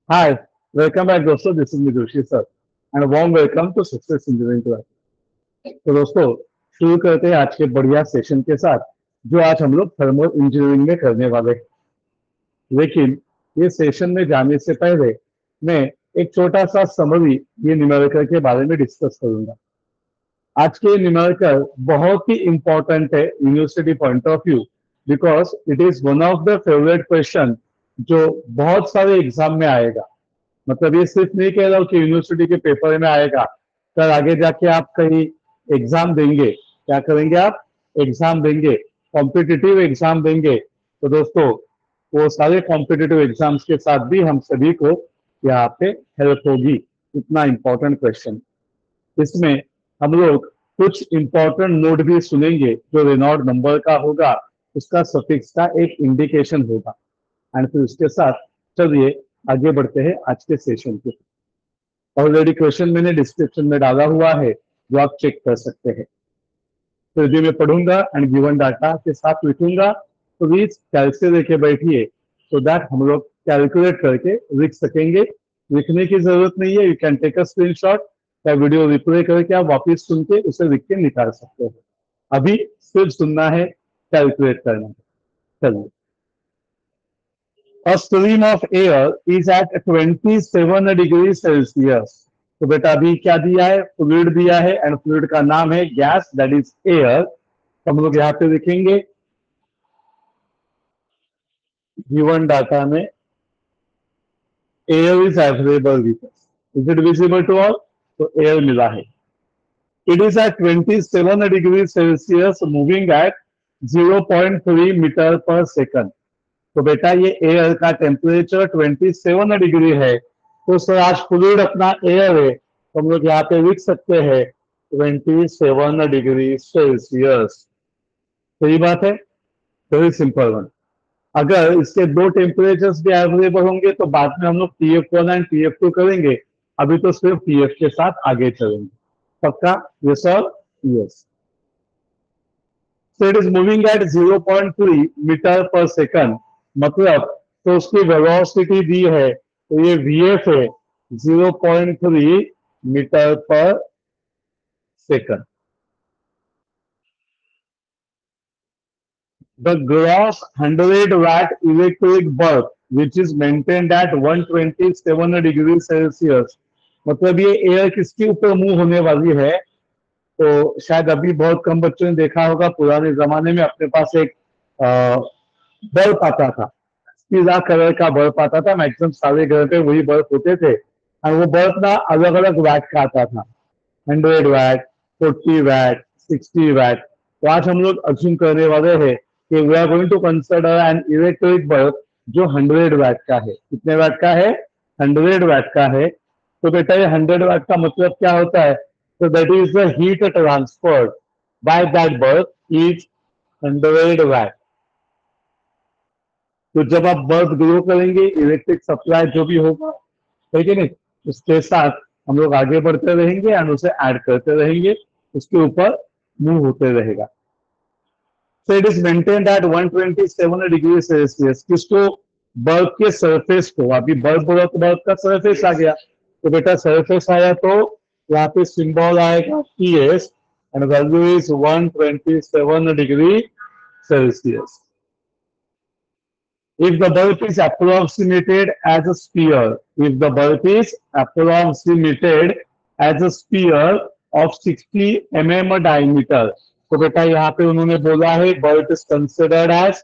Hi, welcome back दोस्तों. This is Joshi sir and a warm welcome to Success Engineering Class. तो दोस्तों शुरू करते हैं आज के बढ़िया सेशन के साथ जो आज हम लोग थर्मल इंजीनियरिंग में करने वाले हैं. लेकिन ये सेशन में जाने से पहले मैं एक छोटा सा समरी ये न्यूमेरिकल के बारे में डिस्कस करूंगा. आज के न्यूमेरिकल बहुत ही इंपॉर्टेंट है university point of view because it is one of the favourite question जो बहुत सारे एग्जाम में आएगा. मतलब ये सिर्फ नहीं कह रहा हूँ कि यूनिवर्सिटी के पेपर में आएगा, कल आगे जाके आप कहीं एग्जाम देंगे, क्या करेंगे आप? एग्जाम देंगे, कॉम्पिटिटिव एग्जाम देंगे. तो दोस्तों वो सारे कॉम्पिटिटिव एग्जाम्स के साथ भी हम सभी को यहाँ पे हेल्प होगी. इतना इंपॉर्टेंट क्वेश्चन. इसमें हम लोग कुछ इंपॉर्टेंट नोट भी सुनेंगे जो रेनॉल्ड नंबर का होगा, उसका सफिक्स का एक इंडिकेशन होगा. एंड फिर उसके साथ चलिए आगे बढ़ते हैं आज के सेशन पे. ऑलरेडी क्वेश्चन मैंने डिस्क्रिप्शन में डाला हुआ है जो आप चेक कर सकते हैं. तो यदि मैं पढ़ूंगा एंड गिवन डाटा के साथ लिखूंगा तो प्लीज कैलकुलेट से लेके बैठिए सो दैट हम लोग कैलकुलेट करके लिख सकेंगे. लिखने की जरूरत नहीं है, you can take a screenshot या वीडियो रिप्ले करके आप वापिस सुन के उसे लिख के निकाल सकते हो. अभी सिर्फ सुनना है, कैलकुलेट करना है. चलिए. A stream of air is at 27 degree Celsius. तो बेटा अभी क्या दिया है? फ्लूइड दिया है एंड फ्लूइड का नाम है गैस, दैट इज एयर. तो हम लोग यहाँ पे लिखेंगे गिवन डाटा में air is available with us. Is it visible to all? तो एयर मिला है. It is at 27 degree Celsius moving at 0.3 metre per second. तो बेटा ये एयर का टेम्परेचर 27 डिग्री है. तो सर आज फ्लूइड अपना एयर है तो हम लोग यहाँ पे लिख सकते हैं 27 डिग्री सेल्सियस. सही बात है, वेरी सिंपल वन. अगर इसके दो टेम्परेचर्स भी अवेलेबल होंगे तो बाद में हम लोग TF1 एंड TF2 करेंगे. अभी तो सिर्फ TF के साथ आगे चलेंगे. पक्का? ये sir, yes. So it is moving at 0.3 metre per second. मतलब तो उसकी वेलोसिटी दी है तो ये VF है 0.3 metre per second. The gross 100 watt electric bulb which is maintained at 127 degree Celsius. मतलब ये एयर किसके ऊपर मूव होने वाली है? तो शायद अभी बहुत कम बच्चों ने देखा होगा, पुराने जमाने में अपने पास एक बल्ब आता था, पीला कलर का बल्ब आता था. मैक्सिमम सारे घर पे वही बल्ब होते थे और वो बल्ब ना अलग अलग वैट का आता था. 100 वैट, 40 वैट, 60 वैट. तो आज हम लोग अज्यूम करने वाले हैं कि we are going to consider an electric bulb जो 100 वैट का है. कितने वैट का है? 100 वैट का है. तो बेटा ये 100 वैट का मतलब क्या होता है? So that is the heat transferred by that bulb is 100 watt. तो जब आप बल्ब ग्लो करेंगे इलेक्ट्रिक सप्लाई जो भी होगा, ठीक है नहीं, उसके साथ हम लोग आगे बढ़ते रहेंगे एंड उसे ऐड करते रहेंगे, उसके ऊपर मूव होते रहेगा. So it is maintained at 127 degree Celsius. किसको? बल्ब के सरफेस को. अभी बल्ब बोला तो बल्ब का सरफेस आ गया. तो बेटा सरफेस आया तो यहाँ पे सिंबल आएगा TS and value is 127 degree Celsius. If the bulb is approximated as a sphere, if the bulb is approximated as a sphere of 60 mm diameter, तो बेटा यहाँ पे उन्होंने बोला है bulb is considered as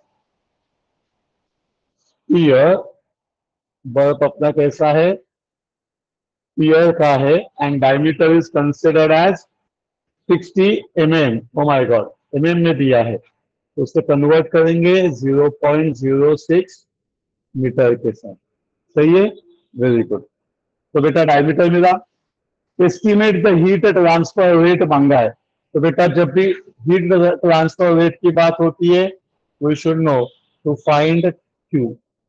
sphere. bulb अपना कैसा है? sphere का है and diameter is considered as 60 mm. oh my god, mm में दिया है तो उसे कन्वर्ट करेंगे 0.06 मीटर के साथ. सही है, वेरी गुड. तो बेटा डायमीटर मिला. Estimate the heat transfer rate मांगा है. तो बेटा जब भी हीट ट्रांसफर रेट की बात होती है we should know to find Q.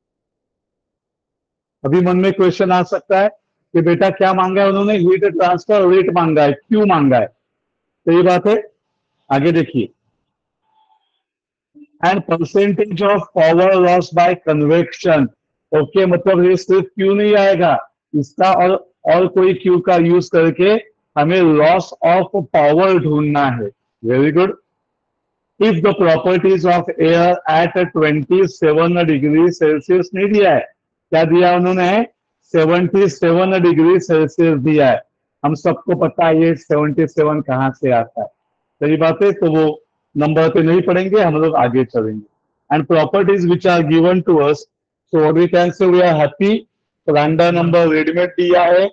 अभी मन में क्वेश्चन आ सकता है कि बेटा क्या मांगा है उन्होंने? हीट ट्रांसफर रेट मांगा है, Q मांगा है. सही बात है. आगे देखिए. And percentage of power loss by convection. Okay, मतलब ये सिर्फ क्यू नहीं आएगा, इसका और कोई क्यू का यूज करके हमें लॉस ऑफ पावर ढूंढना है। Very good. If the properties of air at 27 degree Celsius नहीं दिया है, क्या दिया उन्होंने? 77 डिग्री सेल्सियस दिया है। हम सबको पता है ये 77 कहां से आता है, सही बात है, तो वो नंबर पे नहीं पढ़ेंगे, हम लोग आगे चलेंगे। And properties which are given to us, so what we can say, we are happy. Random number readymade दिया है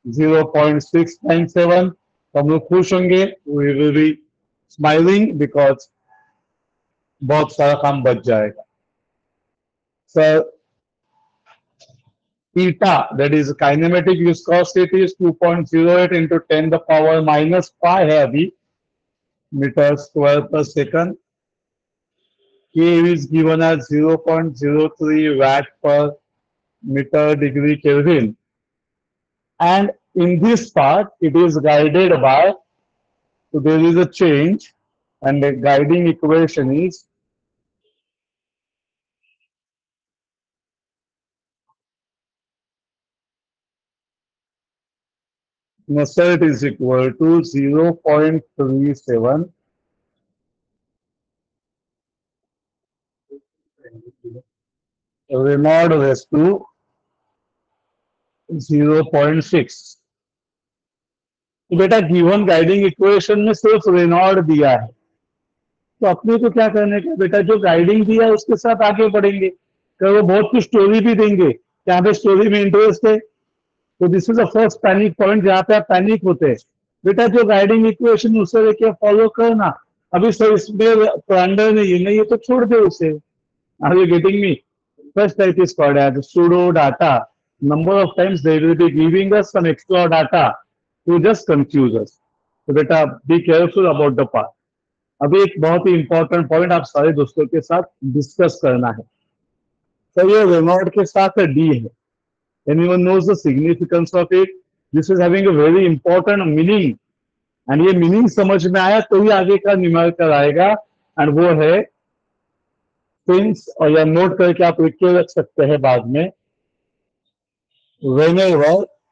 0.697, तो हम लोग खुश होंगे, we will be smiling because बहुत सारा काम बच जाएगा। Sir eta, that is kinematic viscosity, is 2.08 into 10 the power minus 5 है अभी meters square per second. K is given as 0.03 watt per meter degree Kelvin, and in this part it is guided by, so there is a change, and the guiding equation is Nusselt is equal to 0.37 Renaud raised to 0.6। तो बेटा given guiding equation में सिर्फ Reynold दिया है, तो अपने को क्या करने का बेटा, जो गाइडिंग दिया है उसके साथ आगे बढ़ेंगे। कल वो बहुत कुछ स्टोरी भी देंगे कि हमें स्टोरी में इंटरेस्ट है, तो this is the first panic point जहाँ पे आप पैनिक होते हैं। बेटा जो गाइडिंग इक्वेशन उसे लेके फॉलो करना। अभी सर इसमें प्लांडर ने ये नहीं है तो छोड़ दे उसे। Are you getting me? First type is called as pseudo data. Number of times they will be giving us some extra data to just confuse us. तो बेटा be careful about the part. अभी एक बहुत ही important point आप सारे दोस्तों के साथ डिस्कस करना है। तो ये रेनॉल्ड के साथ डी है। Anyone knows the significance of it? This is having a very important meaning. And ये मीनिंग समझ में आया तो ही आगे का न्यूमेरिकल आएगा, एंड वो है थिंग्स, और या नोट करके आप लिख के रख सकते हैं बाद में। whenever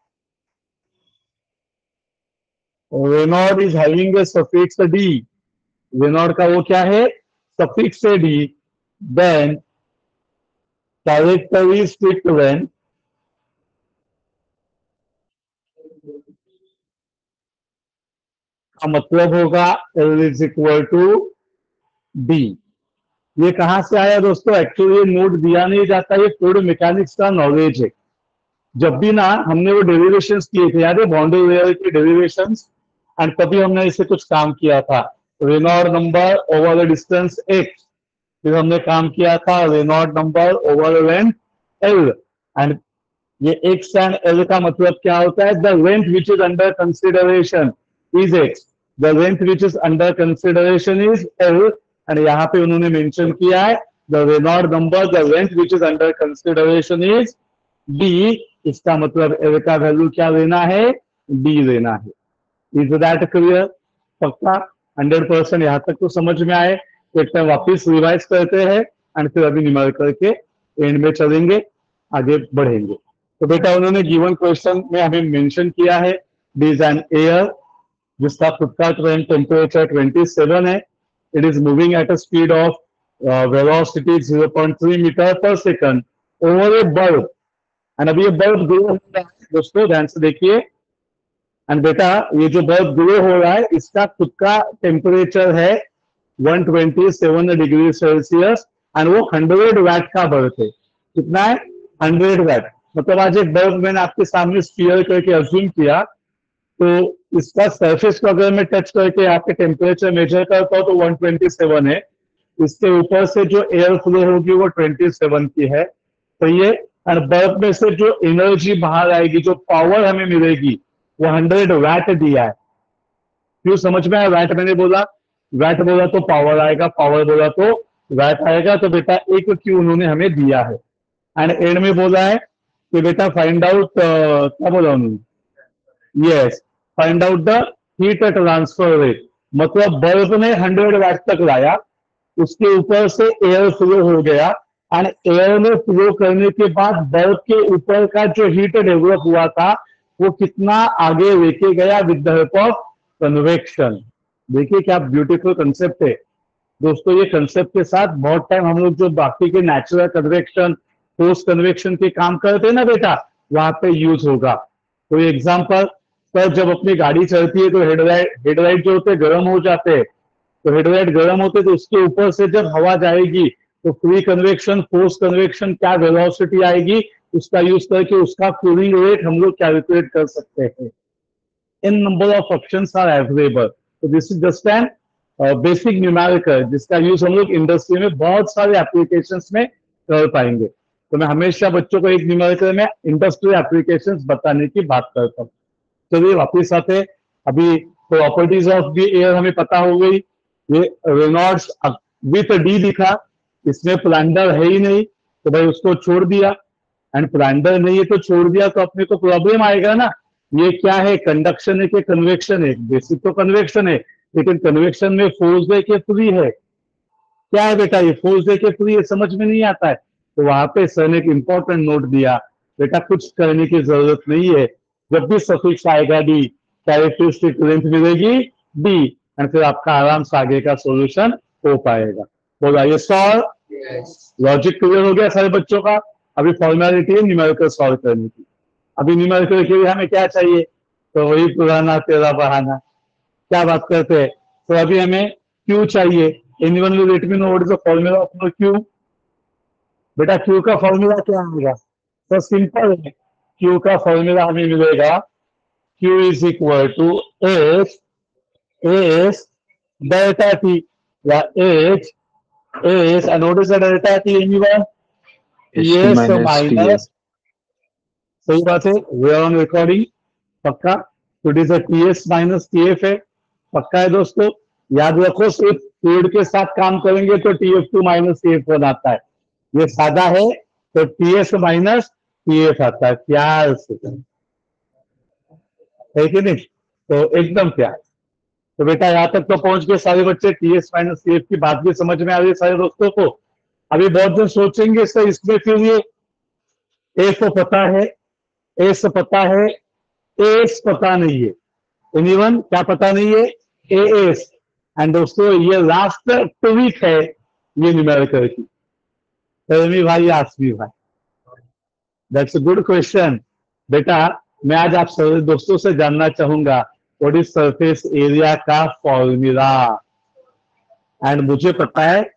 Renaud is having a suffix d, Renaud का वो क्या है? suffix d, then characteristic when का मतलब होगा L is equal to D। ये कहां से आया दोस्तों? एक्चुअली ये नोट दिया नहीं जाता, ये फ्लूइड मैकेनिक्स का नॉलेज है। जब भी ना हमने वो डेरिवेशंस किए थे, याद है बाउंड्री लेयर के डेरिवेशंस, एंड तभी हमने इसे कुछ काम किया था। Reynold number over the distance x, फिर हमने काम किया था Reynold number over length l, and ये x एंड l का मतलब क्या होता है? The length which is under consideration is x, the length which is under consideration is l, and यहाँ पे उन्होंने मेंशन किया है the Reynold number, the length which is under consideration is d। इसका मतलब l का वैल्यू क्या लेना है? d लेना है। Is that clear? पक्का 100%? यहाँ तक तो समझ में आए? तो एक टाइम वापिस रिवाइज करते हैं, एंड फिर अभी न्यूमेरिकल के एंड में चलेंगे, आगे बढ़ेंगे। तो बेटा उन्होंने गिवन क्वेश्चन में हमें मेंशन किया है डी इज एन एयर जिसका खुद का टेम्परेचर 27 है। It is moving at a speed of velocity 0.3 metre per second over a bulb, and अभी ये बल्ब ग्लो हो रहा है दोस्तों, ध्यान से देखिए। एंड बेटा ये जो बल्ब ग्लो हो रहा है इसका खुद का टेम्परेचर है 127 डिग्री सेल्सियस, एंड वो 100 वैट का बल्ब है। कितना है? 100 वैट। मतलब आज एक बल्ब मैंने आपके सामने स्फीयर करके अज्यूम किया, तो इसका सरफेस को अगर मैं टच करके आपके टेम्परेचर मेजर करता हूं तो 127 है। इसके ऊपर से जो एयर फ्लो होगी वो 27 की है, तो ये बल्ब में से जो एनर्जी बाहर आएगी, जो पावर हमें मिलेगी, वो 100 वैट दिया है। क्यों समझ में आया? वैट मैंने बोला, वैट बोला तो पावर आएगा, पावर बोला तो वैट आएगा। तो बेटा एक क्यू उन्होंने हमें दिया है, एंड एंड में बोला है कि बेटा फाइंड आउट, क्या बोला उन्होंने? Yes, find out the heat transfer rate. मतलब बल्ब ने 100 वैट तक लाया, उसके ऊपर से एयर फ्लो हो गया, एंड एयर में फ्लो करने के बाद बल्ब के ऊपर का जो हीट डेवलप हुआ था वो कितना आगे लेके गया with the help of convection. देखिए क्या ब्यूटीफुल कंसेप्ट है दोस्तों। ये कंसेप्ट के साथ बहुत टाइम हम लोग जो बाकी के नेचुरल कन्वेक्शन, पोस्ट कन्वेक्शन के काम करते हैं ना बेटा, वहां पे यूज होगा। कोई एग्जांपल, सर जब अपनी गाड़ी चलती है तो हेडलाइट जो होते हैं गर्म हो जाते हैं, तो हेडलाइट गर्म होते तो उसके ऊपर से जब हवा जाएगी तो फ्री कन्वेक्शन, फोर्स कन्वेक्शन, क्या वेलोसिटी आएगी, उसका यूज करके उसका कूलिंग रेट हम लोग कैलकुलेट कर सकते हैं। In number of options are available. तो this is just an basic numerical जिसका यूज हम लोग इंडस्ट्री में बहुत सारे एप्लीकेशंस में कर पाएंगे। तो मैं हमेशा बच्चों को एक न्यूमेरिकल में इंडस्ट्रियल एप्लीकेशंस बताने की बात करता हूँ। चलिए वापिस आते। अभी प्रॉपर्टीज ऑफ द एयर हमें पता हो गई। ये रेनॉल्ड्स विथ डी लिखा, इसमें प्लांडर है ही नहीं तो भाई उसको छोड़ दिया, एंड प्लांडर नहीं है तो छोड़ दिया तो अपने को प्रॉब्लम आएगा ना। ये क्या है, कंडक्शन है कि कन्वेक्शन है? बेसिक तो कन्वेक्शन है, लेकिन कन्वेक्शन में फोर्स दे के फ्री है। क्या है बेटा ये फोर्स दे के फ्री है, समझ में नहीं आता है। तो वहां पे सर ने एक इंपॉर्टेंट नोट दिया, बेटा कुछ करने की जरूरत नहीं है, जब भी सफिक्स आएगा डी, कैरेक्टरिस्टिक लेंथ मिलेगी डी, एंड फिर आपका आराम से आगे का सॉल्यूशन हो पाएगा। बोला ये सॉल्व, लॉजिक क्लियर हो गया सारे बच्चों का। अभी फॉर्मेलिटी है न्यूमेरिकल सॉल्व करने की। अभी न्यूमेरिकल के लिए हमें क्या चाहिए, तो वही पुराना तेरा बहाना, क्या बात करते हैं। तो अभी हमें क्यू चाहिए। Anyone will let me know what is the formula of Q. बेटा क्यू का फॉर्मूला क्या आएगा, तो सिंपल है। क्यू का फॉर्मूला हमें मिलेगा, Q is equal to H S delta T, या H S and what is the delta T anyone, S minus, सही बात है, वी आर ऑन रिकॉर्डिंग, पक्का। तो it is a TS minus TF है, पक्का है दोस्तों। याद रखो सिर्फ फ्लूइड के साथ काम करेंगे तो TF2 माइनस TF1 आता है। ये सादा है तो TS माइनस TF आता है। प्यार से है कि नहीं, तो एकदम प्यार। तो बेटा यहाँ तक तो पहुंच गए सारे बच्चे। TS माइनस TF की बात भी समझ में आ रही है सारे दोस्तों को। अभी बहुत जन सोचेंगे सर इसमें फिर ये एस तो पता है, एस पता है, एस पता नहीं है। एनीवन क्या पता नहीं है, एएस। एंड दोस्तों ये लास्ट ट्वीक है ये न्यूमेरिकल की। रवि भाई, आसमी भाई, दैट्स अ गुड क्वेश्चन। बेटा मैं आज आप सभी दोस्तों से जानना चाहूंगा व्हाट इज सरफेस एरिया का फॉर्मूला। एंड मुझे पता है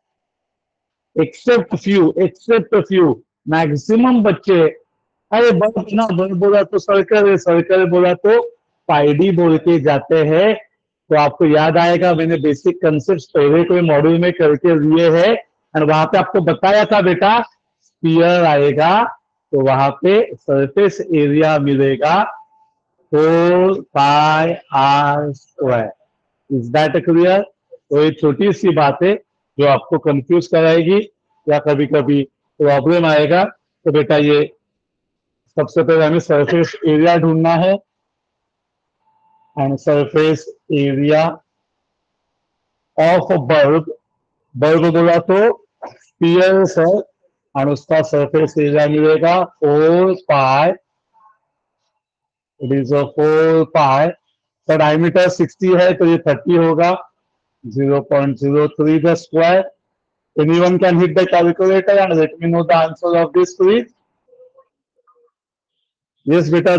एक्सेप्ट फ्यू मैक्सिमम बच्चे, अरे बल्ब ना बल्ब बोला तो सर्कल है, सर्कल बोला तो पाइडी बोल के जाते हैं। तो आपको याद आएगा मैंने बेसिक कंसेप्ट पहले कोई मॉड्यूल में करके लिए हैं, एंड वहां पे आपको बताया था बेटा स्फीयर आएगा तो वहां पे सरफेस एरिया मिलेगा 4πr²। Is that clear? तो ये छोटी सी बात है जो आपको कंफ्यूज कराएगी या कभी कभी प्रॉब्लम आएगा। तो बेटा ये सबसे पहले हमें सरफेस एरिया ढूंढना है, and surface area of bulb, bulb बोला तो स्फीयर है, और उसका सरफेस एरिया मिलेगा 4π, इट इज 4π। तो डायमीटर 60 है तो ये 30 होगा, 0.03 the square. Anyone can hit the calculator and let me know the answer of this please. Yes बेटा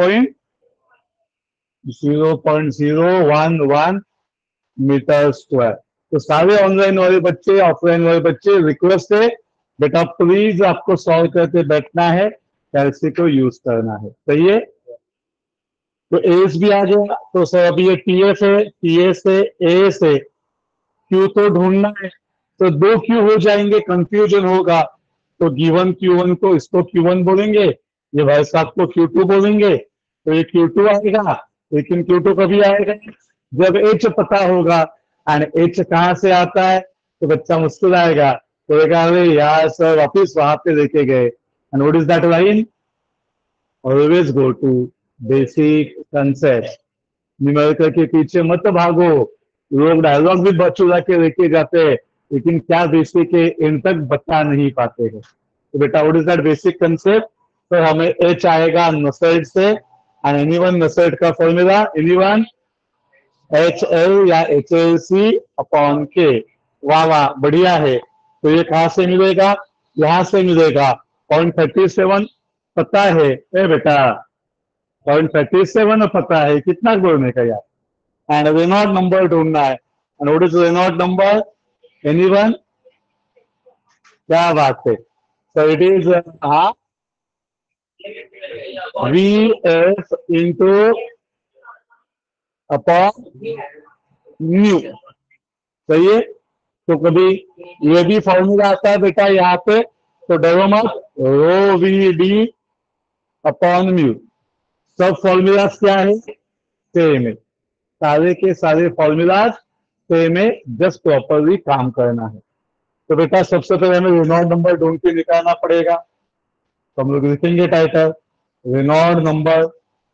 0.011 मीटर स्क्वायर। तो सारे ऑनलाइन वाले बच्चे, ऑफलाइन वाले बच्चे, रिक्वेस्ट है बेटा प्लीज आपको सॉल्व करके बैठना है, कैलसी को यूज करना है, सही है। तो एस भी आ गया। तो सर अभी ये टीएस है, टीएस है, एस है, क्यू तो ढूंढना है। तो दो क्यू हो जाएंगे, कंफ्यूजन होगा। तो गिवन Q1 को इसको Q1 बोलेंगे, ये भाई साहब को Q2 बोलेंगे, तो ये Q2 आएगा। लेकिन Q2 कभी आएगा जब H पता होगा, एंड H कहां से आता है, तो बच्चा मुस्कुराएगा, तो अरे यार सर वापिस वहां पे लेके गए। And what is that line, always go to basic concept. Numerical के पीछे मत भागो, लोग डायलॉग भी बचुला के लेके जाते हैं, लेकिन क्या बेसिक है एंड तक बता नहीं पाते हैं। तो बेटा what is that basic concept? तो हमें एच आएगा नसेल्ट से, एंड एनीवन नसेल्ट का फॉर्मूला एनीवन एच एल या H L C upon K. वाह वाह बढ़िया है। तो ये कहां से मिलेगा? यहां से मिलेगा। 0.37 पता है ए बेटा? 0.37 पता है, कितना बोलने का यार। एंड रेनॉल्ड नंबर ढूंढना है। And what is Reynold number? Anyone? क्या बात है। So it is V F into upon nu. सही है। तो कभी ये भी फॉर्मूला आता है बेटा यहाँ पे, तो डरो मत। Rho V D upon mu. सब फॉर्मूलाज क्या है? सेम है। सारे के सारे फॉर्मूलाज सेम है, जस्ट प्रॉपरली काम करना है। तो बेटा सबसे पहले हमें रेनॉल्ड नंबर ढूंढ के निकालना पड़ेगा। तो हम लोग लिखेंगे title Reynold number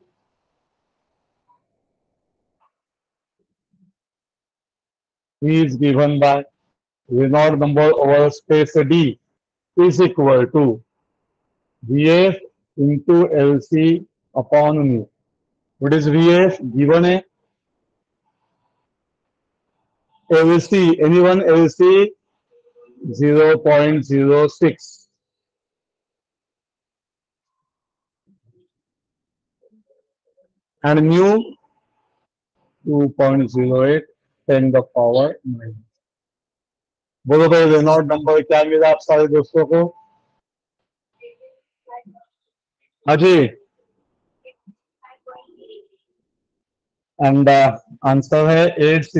is given by Reynolds number over space D is equal to VF into LC upon mu. What is VF? Given a LC. Anyone LC? 0.06. And mu 2.08 10 the power 9. बोलो भाई Reynold number क्या मिला आप सारे दोस्तों को? हाजी। And answer है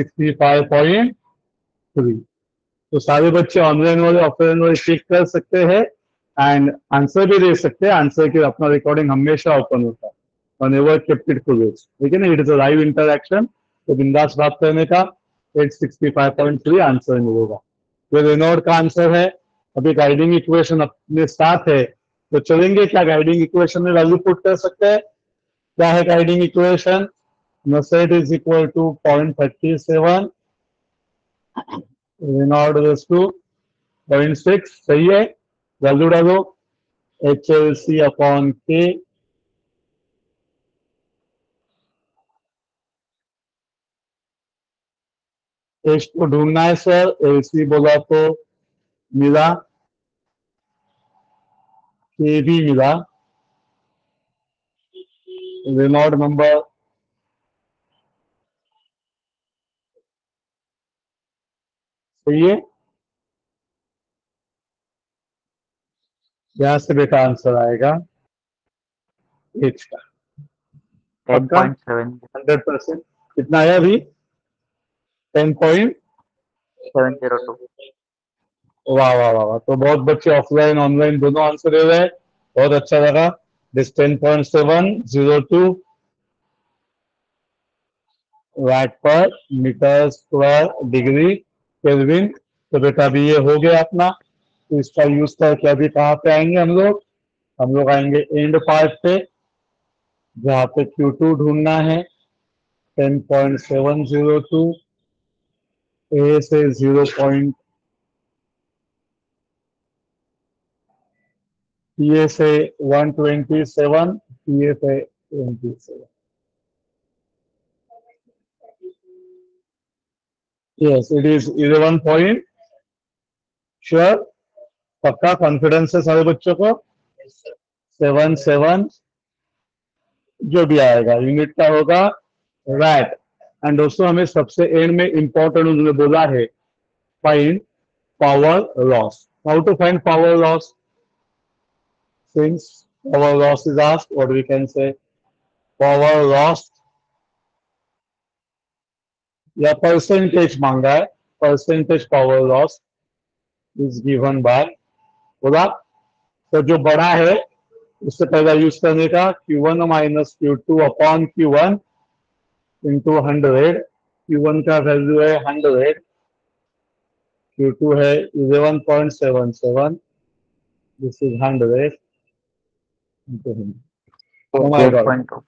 865.3। तो सारे बच्चे ऑनलाइन वाले ऑफलाइन वाले चेक कर सकते हैं एंड आंसर भी दे सकते हैं। आंसर के अपना रिकॉर्डिंग हमेशा ओपन होता है, whenever kept it closed, ठीक है ना। It is a live interaction, तो बिंदास बात करने का। 865.3 आंसर मिलेगा। जो रेनॉल्ड का आंसर है। अभी गाइडिंग इक्वेशन अपने साथ है, तो चलेंगे क्या गाइडिंग इक्वेशन में वैल्यू पुट कर सकते हैं? क्या है guiding equation? Nusselt is equal to 0.37 Reynold raise to 0.6। सही है। वैल्यू डालो H L C upon K. H को ढूंढना है सर, एल सी बोला तो मिला, के भी मिला। रेनॉल्ड नंबर सही है। यहां से बेटा आंसर आएगा एच का। पक्का 100%। कितना आया अभी? 10.702। वाह वाह वाह वाह। तो बहुत बच्चे ऑफलाइन ऑनलाइन दोनों आंसर दे रहे हैं, बहुत अच्छा लगा। दिस 10.702 वाट पर मीटर स्क्वायर डिग्री केल्विन। तो बेटा अभी ये हो गया अपना। तो इसका यूज करके अभी कहाँ पे आएंगे हम लोग? हम लोग आएंगे एंड पार्ट पे, जहाँ पे Q2 ढूंढना है। 10.702 ए से 0. PA से 127, PA से 27। Yes, it is 11 point। Sure? पक्का कॉन्फिडेंस है सारे बच्चों को? 77 जो भी आएगा यूनिट का होगा वैट। एंड दोस्तों हमें सबसे एंड में इंपॉर्टेंट उन्होंने बोला है find power loss. How to find power loss? Since power loss is asked, what we can say power loss या परसेंटेज मांगा है। Percentage power loss is given by, बोला तो जो बड़ा है उससे पहला यूज करने का Q1 minus Q2 upon Q1 into 100। Q1 का वैल्यू है 100, Q2 है 11.77, दिस इज 100 इंटू 100।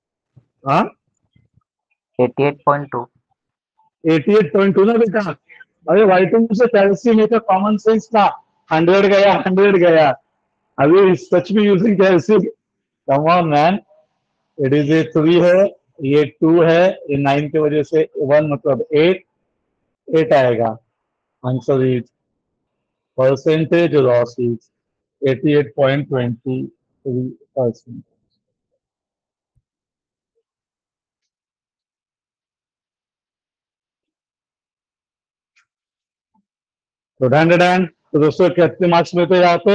हाँ 88.2 88.2 ना बेटा? अरे भाई तुमसे कैल्शियम का कॉमन सेंस था, 100 गया 100 गया, अभी सच में using calcium. Come on man, it is a 3 है, ये 2 है, ये 9 की वजह से 1 मतलब 8, 8 आएगा। Answer is percentage loss is 88.23%। तो तो दोस्तों कितने मार्क्स में तो यहाँ पे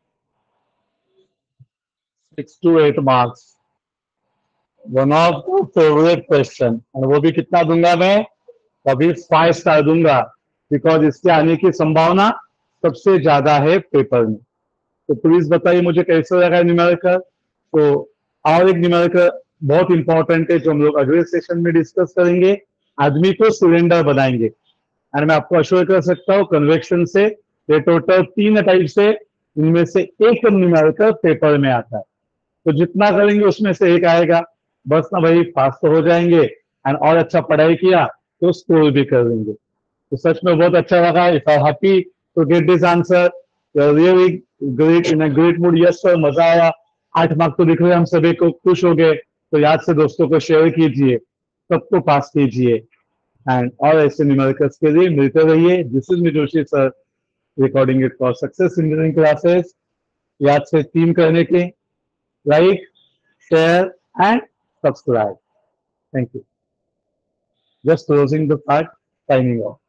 6 to 8 marks. One of the favourite question, और वो भी कितना दूंगा मैं, कभी 5 स्टार दूंगा, बिकॉज इसके आने की संभावना सबसे ज्यादा है पेपर में। तो प्लीज बताइए मुझे कैसे लगा न्यूमेरिकल। तो और एक न्यूमेरिकल बहुत इंपॉर्टेंट है जो हम लोग अगले सेशन में डिस्कस करेंगे, आदमी को सिलेंडर बनाएंगे। एंड मैं आपको अश्योर कर सकता हूँ कन्वेक्शन से ये टोटल 3 टाइप से, इनमें से एक न्यूमेरिकल पेपर में आता है। तो जितना करेंगे उसमें से एक आएगा, बस ना भाई पास तो हो जाएंगे, एंड और अच्छा पढ़ाई किया तो स्कोर भी कर लेंगे। तो सच में बहुत अच्छा लगा, if I happy to get this answer, really great, in a great mood. Yes sir, मजा आया, 8 मार्क्स तो दिख रहे, हम सभी को खुश हो गए। तो याद से दोस्तों को शेयर कीजिए, सबको पास कीजिए, एंड और ऐसे न्यूमेरिकल्स के लिए मिलते रहिए। This is me Joshi sir, recording it for success engineering classes. याद से 3 करने के, like, share and subscribe. Thank you. Just closing the part, signing off.